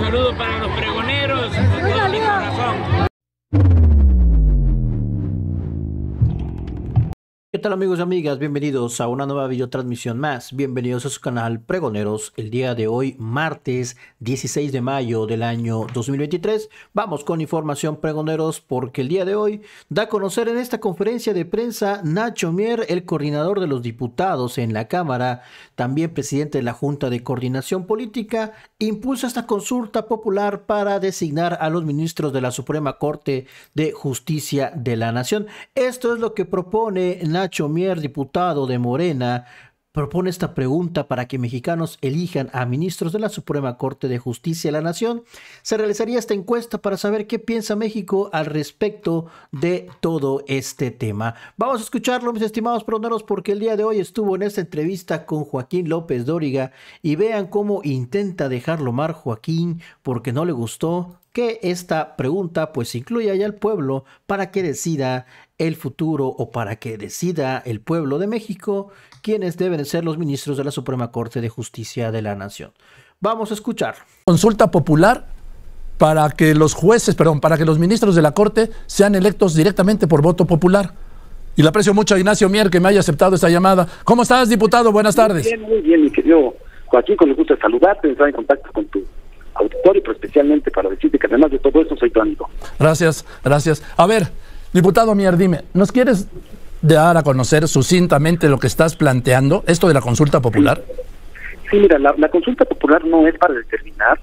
saludo para los pregoneros, con todo mi corazón. ¿Qué tal, amigos y amigas? Bienvenidos a una nueva videotransmisión más. Bienvenidos a su canal Pregoneros. El día de hoy, martes 16 de mayo del año 2023. Vamos con información, pregoneros, porque el día de hoy da a conocer en esta conferencia de prensa Nacho Mier, el coordinador de los diputados en la Cámara, también presidente de la Junta de Coordinación Política, impulsa esta consulta popular para designar a los ministros de la Suprema Corte de Justicia de la Nación. Esto es lo que propone Nacho Mier, diputado de Morena. Propone esta pregunta para que mexicanos elijan a ministros de la Suprema Corte de Justicia de la Nación. Se realizaría esta encuesta para saber qué piensa México al respecto de todo este tema. Vamos a escucharlo, mis estimados pregoneros, porque el día de hoy estuvo en esta entrevista con Joaquín López Dóriga y vean cómo intenta dejarlo mal Joaquín porque no le gustó que esta pregunta pues incluya ya al pueblo para que decida el futuro o para que decida el pueblo de México quiénes deben ser los ministros de la Suprema Corte de Justicia de la Nación. Vamos a escuchar. Consulta popular para que los jueces, para que los ministros de la Corte sean electos directamente por voto popular. Y le aprecio mucho a Ignacio Mier que me haya aceptado esta llamada. ¿Cómo estás, diputado? Buenas tardes. Muy bien, mi querido Joaquín, con el gusto de saludarte, entrar en contacto con tu auditorio, pero especialmente para decirte que además de todo esto soy tu amigo. Gracias, gracias. A ver, diputado Mier, dime, ¿nos quieres dar a conocer sucintamente lo que estás planteando, esto de la consulta popular? Sí, mira, la consulta popular no es para determinar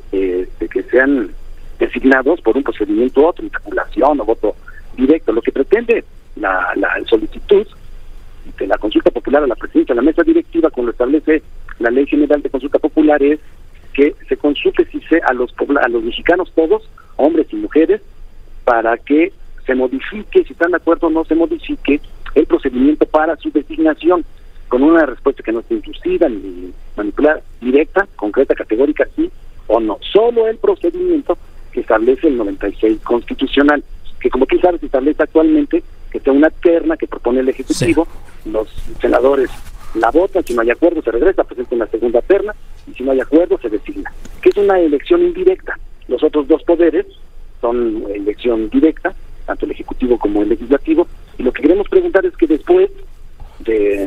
que sean designados por un procedimiento u otro, vinculación o voto directo. Lo que pretende la solicitud de la consulta popular a la presidencia de la mesa directiva, como lo establece la Ley General de Consulta Popular, es que se consulte a los mexicanos todos, hombres y mujeres, para que se modifique, si están de acuerdo o no se modifique, el procedimiento para su designación, con una respuesta que no esté intrusiva ni manipular, directa, concreta, categórica, sí o no. Solo el procedimiento que establece el 96 constitucional, que como tú sabes establece actualmente que sea una terna que propone el Ejecutivo, sí. Los senadores la votan, si no hay acuerdo se regresa, presenta una segunda terna, y si no hay acuerdo se designa, que es una elección indirecta. Los otros dos poderes son elección directa, tanto el Ejecutivo como el Legislativo, y lo que queremos preguntar es que después de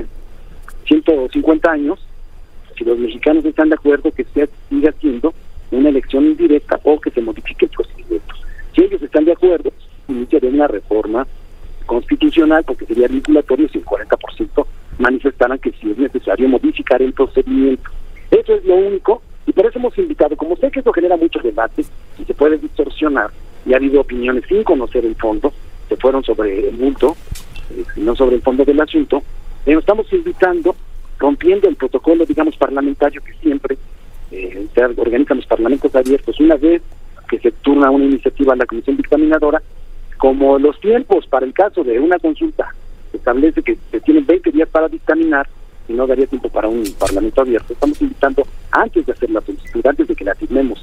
150 años, si los mexicanos están de acuerdo que se siga siendo una elección indirecta o que se modifique el procedimiento. Si ellos están de acuerdo, iniciaría una reforma constitucional, porque sería vinculatorio si el 40% manifestaran que sí es necesario modificar el procedimiento. Eso es lo único, y por eso hemos invitado, como sé que eso genera mucho debate y se puede distorsionar, y ha habido opiniones sin conocer el fondo, se fueron sobre el bulto, no sobre el fondo del asunto, estamos invitando, rompiendo el protocolo, digamos, parlamentario que siempre se organizan los parlamentos abiertos, una vez que se turna una iniciativa a la Comisión Dictaminadora, como los tiempos para el caso de una consulta establece que se tienen 20 días para dictaminar y no daría tiempo para un parlamento abierto. Estamos invitando, antes de hacer la solicitud, antes de que la asignemos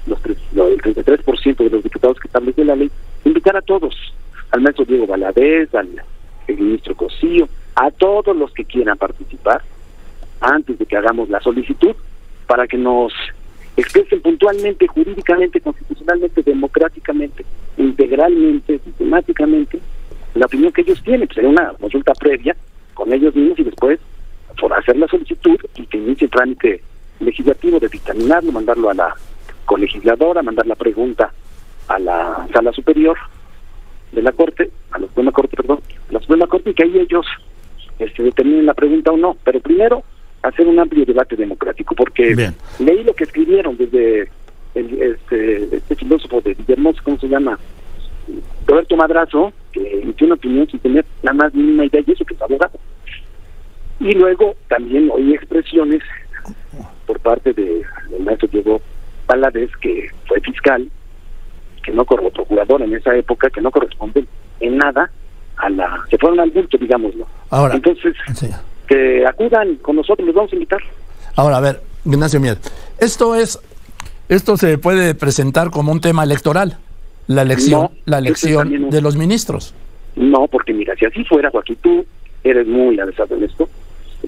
el 33% de los diputados que establece la ley, invitar a todos, al maestro Diego Valadez, al ministro Cosío, a todos los que quieran participar, antes de que hagamos la solicitud, para que nos expresen puntualmente, jurídicamente, constitucionalmente, democráticamente, integralmente, sistemáticamente, la opinión que ellos tienen. Pues sería una consulta previa con ellos mismos y después por hacer la solicitud y que inicie el trámite legislativo de dictaminarlo, mandarlo a la colegisladora, mandar la pregunta a la Sala Superior de la Corte, a la Suprema Corte, y que ahí ellos determinen la pregunta o no. Pero primero, hacer un amplio debate democrático, porque bien, leí lo que escribieron desde este filósofo de Villahermosa, ¿cómo se llama? Roberto Madrazo, que emitió una opinión sin tener la más mínima idea, y eso que es abogado. Y luego también oí expresiones por parte del maestro Diego Valadez, que fue fiscal, que no procurador en esa época, que no corresponden en nada se fueron al bulto, digámoslo. Ahora, entonces, sí, que acudan con nosotros, los vamos a invitar. Ahora, a ver, Ignacio Mier, esto se puede presentar como un tema electoral, la elección de los ministros. No, porque mira, si así fuera, Joaquín, tú eres muy avesado en esto,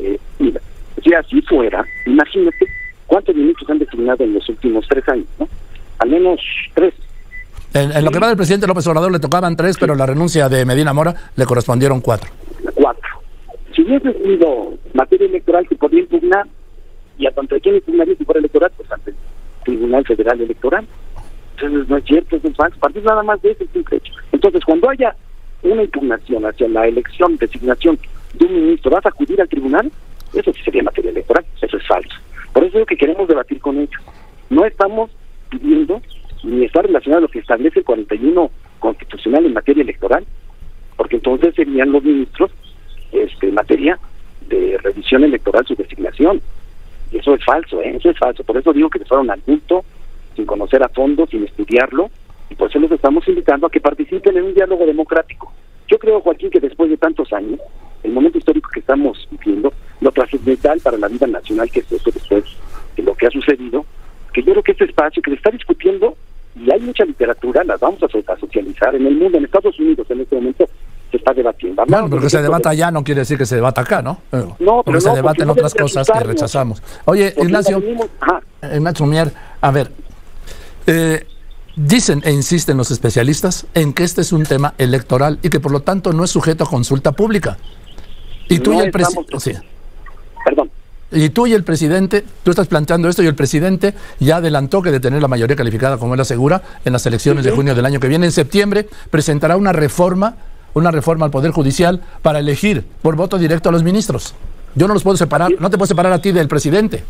mira, si así fuera, imagínate cuántos ministros han designado en los últimos 3 años, ¿no? al menos 3. En lo que va del presidente López Obrador le tocaban 3, pero la renuncia de Medina Mora le correspondieron 4. 4. Si hubiese sido materia electoral que podía impugnar, y a tanto de quién impugnaría si fuera electoral, pues ante el Tribunal Federal Electoral. Entonces no es cierto, es un falso. Partir nada más de ese simple hecho. Entonces, cuando haya una impugnación hacia la elección, designación de un ministro, ¿vas a acudir al tribunal? Eso sí sería materia electoral, eso es falso. Por eso es lo que queremos debatir con ellos. No estamos pidiendo ni está relacionado a lo que establece el 41 constitucional en materia electoral, porque entonces serían los ministros en materia de revisión electoral su designación. Y eso es falso, eso es falso. Por eso digo que se fueron al punto, sin conocer a fondo, sin estudiarlo, y por eso los estamos invitando a que participen en un diálogo democrático. Yo creo, Joaquín, que después de tantos años, el momento histórico que estamos viviendo, lo trascendental para la vida nacional que es esto después de lo que ha sucedido, que yo creo que este espacio que se está discutiendo, y hay mucha literatura, las vamos a socializar en el mundo, en Estados Unidos en este momento se está debatiendo. Bueno, pero que se debata allá no quiere decir que se debata acá, ¿no? No, porque se debaten otras cosas que rechazamos. Oye, Ignacio Mier, a ver, dicen e insisten los especialistas en que este es un tema electoral y que por lo tanto no es sujeto a consulta pública. Y tú y el presidente... Sí. Perdón. Y tú y el presidente, tú estás planteando esto y el presidente ya adelantó que de tener la mayoría calificada, como él asegura, en las elecciones de junio del año que viene, en septiembre, presentará una reforma al Poder Judicial para elegir por voto directo a los ministros. Yo no los puedo separar, no te puedo separar a ti del presidente.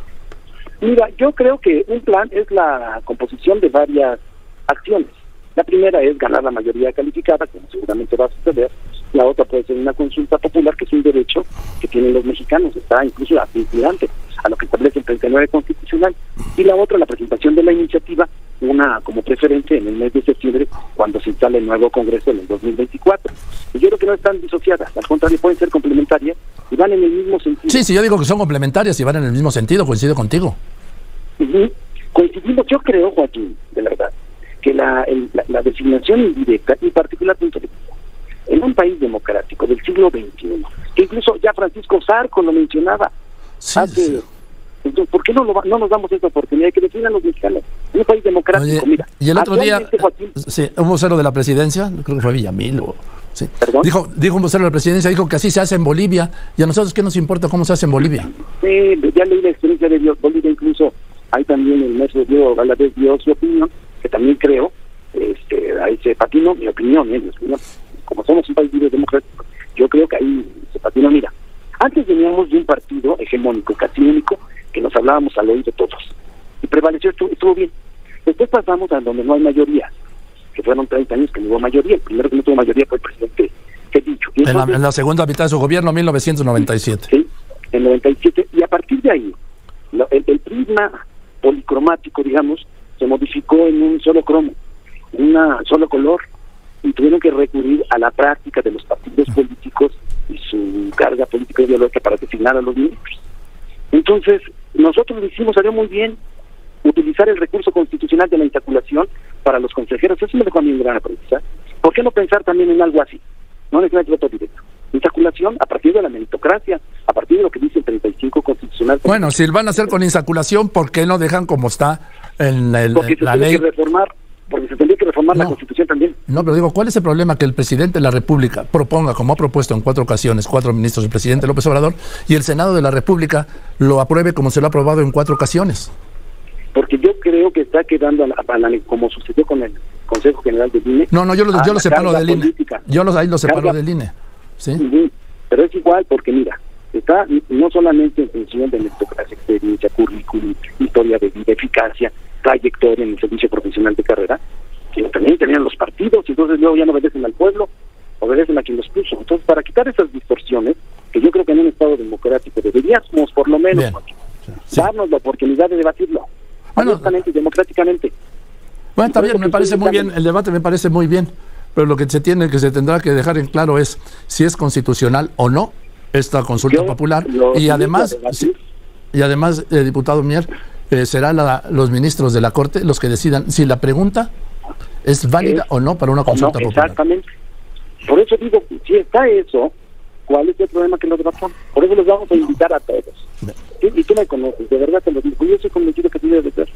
Mira, yo creo que un plan es la composición de varias acciones. La primera es ganar la mayoría calificada, como seguramente va a suceder. La otra puede ser una consulta popular, que es un derecho que tienen los mexicanos, está incluso vinculante a lo que establece el 39 constitucional. Y la otra, la presentación de la iniciativa, una como preferente en el mes de septiembre, cuando se instale el nuevo Congreso en el 2024. Y yo creo que no están disociadas, al contrario, pueden ser complementarias y van en el mismo sentido. Sí, yo digo que son complementarias y van en el mismo sentido, coincido contigo. Coincidimos, yo creo, Joaquín, de verdad, que la designación indirecta, y particularmente en un país democrático del siglo XXI, que incluso ya Francisco Zarco lo mencionaba, entonces, ¿por qué no nos damos esa oportunidad de que definan los mexicanos? En un país democrático, oye, mira. Y el otro día, Joaquín, un vocero de la presidencia, creo que fue Villamil, sí, dijo un vocero de la presidencia, dijo que así se hace en Bolivia, y a nosotros, ¿qué nos importa cómo se hace en Bolivia? Sí, ya leí la experiencia de Bolivia, incluso hay también el maestro Diego Valadez dio su opinión, que también creo, ahí se patinó, mi opinión, como somos un país libre democrático, yo creo que ahí se patinó. Mira, antes veníamos de un partido hegemónico, casi único, que nos hablábamos al oído todos, y prevaleció, estuvo bien. Después pasamos a donde no hay mayoría, que fueron 30 años que no hubo mayoría. El primero que no tuvo mayoría fue el presidente Cedillo. En la segunda mitad de su gobierno, 1997. Sí, en 97, y a partir de ahí, el prisma policromático, digamos, se modificó en un solo cromo, un solo color, y tuvieron que recurrir a la práctica de los partidos políticos y su carga política y ideológica para designar a los ministros. Entonces, nosotros lo hicimos, salió muy bien, utilizar el recurso constitucional de la insaculación para los consejeros. Eso me dejó a mí un gran aprendizaje. ¿Por qué no pensar también en algo así? No necesariamente voto directo. Insaculación a partir de la meritocracia, a partir de lo que dice el 35 constitucional. Bueno, si van a hacer con insaculación, ¿por qué no dejan como está en la ley? Porque se tendría que reformar la Constitución también. No, pero digo, ¿cuál es el problema que el presidente de la República proponga, como ha propuesto en 4 ocasiones, 4 ministros, el presidente López Obrador, y el Senado de la República lo apruebe como se lo ha aprobado en 4 ocasiones? Porque yo creo que está quedando, como sucedió con el Consejo General del INE. No, yo lo separo del INE. Ahí lo separo del INE. ¿Sí? Pero es igual, porque mira, está no solamente en función de meritocracia, experiencia, currículum, historia de vida, eficacia, trayectoria en el servicio profesional de carrera, sino también tenían los partidos, y entonces luego ya no obedecen al pueblo, obedecen a quien los puso. Entonces, para quitar esas distorsiones, que yo creo que en un Estado democrático deberíamos, por lo menos, darnos la oportunidad de debatirlo, honestamente y democráticamente. Bueno, está bien, me parece muy bien, el debate me parece muy bien, pero lo que se tendrá que dejar en claro es si es constitucional o no esta consulta popular, y además, diputado Mier, serán los ministros de la Corte los que decidan si la pregunta es válida o no para una consulta popular. Exactamente. Por eso digo, si está eso, ¿cuál es el problema que lo debatamos? Por eso los vamos a invitar a todos. Y tú me conoces, de verdad te lo digo, yo soy convencido que sí debe de ser.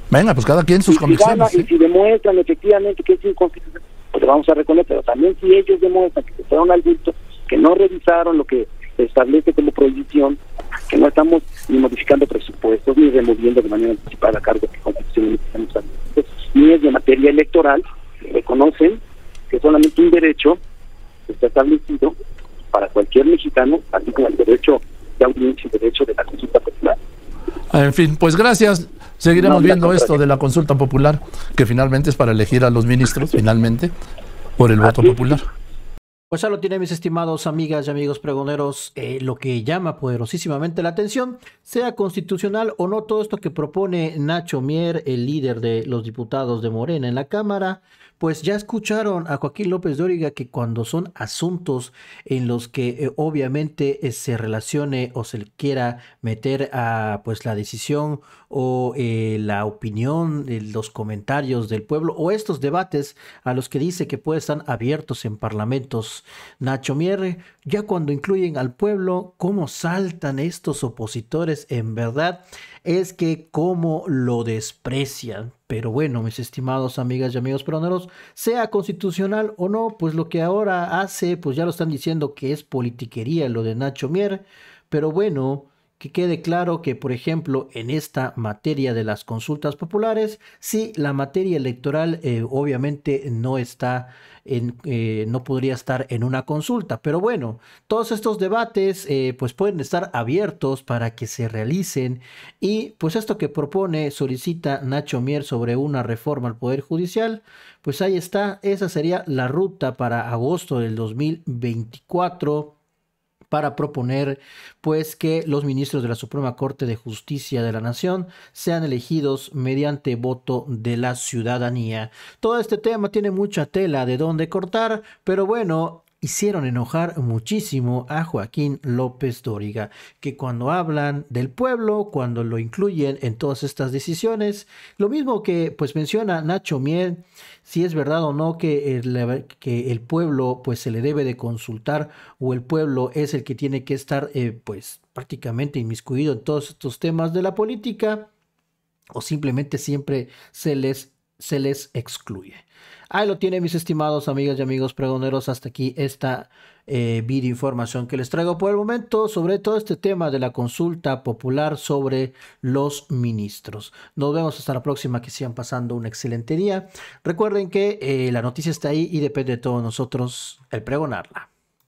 Venga, pues cada quien sus y convicciones. y si demuestran efectivamente que es inconstitucional, pues lo vamos a reconocer, pero también si ellos demuestran que se fueron al bulto, que no revisaron lo que establece como prohibición, que no estamos ni modificando presupuestos, ni removiendo de manera anticipada cargos que constitucionalmente estamos haciendo, ni es de materia electoral, reconocen que es solamente un derecho que está establecido para cualquier mexicano, así como el derecho de audiencia y el derecho de la consulta popular. En fin, pues gracias. Seguiremos No, viendo esto de la consulta popular, que finalmente es para elegir a los ministros, finalmente, por el voto popular. Pues ya lo tienen, mis estimados amigas y amigos pregoneros, lo que llama poderosísimamente la atención, sea constitucional o no todo esto que propone Nacho Mier, el líder de los diputados de Morena en la Cámara. Pues ya escucharon a Joaquín López Dóriga que cuando son asuntos en los que obviamente se relacione o se le quiera meter a pues la decisión o la opinión, los comentarios del pueblo o estos debates a los que dice que pueden estar abiertos en parlamentos, Nacho Mier, ya cuando incluyen al pueblo, cómo saltan estos opositores, en verdad es que cómo lo desprecian. Pero bueno, mis estimados amigas y amigos peroneros, sea constitucional o no, pues lo que ahora hace, pues ya lo están diciendo que es politiquería lo de Nacho Mier, pero bueno, que quede claro que, por ejemplo, en esta materia de las consultas populares, sí, la materia electoral obviamente no está no podría estar en una consulta, pero bueno, todos estos debates pues pueden estar abiertos para que se realicen y pues esto que propone, solicita Nacho Mier sobre una reforma al Poder Judicial, pues ahí está, esa sería la ruta para agosto del 2024 para proponer pues que los ministros de la Suprema Corte de Justicia de la Nación sean elegidos mediante voto de la ciudadanía. Todo este tema tiene mucha tela de dónde cortar, pero bueno, hicieron enojar muchísimo a Joaquín López Dóriga, que cuando hablan del pueblo, cuando lo incluyen en todas estas decisiones, lo mismo que pues menciona Nacho Mier, si es verdad o no que el pueblo pues se le debe de consultar o el pueblo es el que tiene que estar pues prácticamente inmiscuido en todos estos temas de la política o simplemente siempre se les excluye. Ahí lo tienen, mis estimados amigas y amigos pregoneros. Hasta aquí esta video información que les traigo por el momento sobre todo este tema de la consulta popular sobre los ministros. Nos vemos hasta la próxima, que sigan pasando un excelente día. Recuerden que la noticia está ahí y depende de todos nosotros el pregonarla.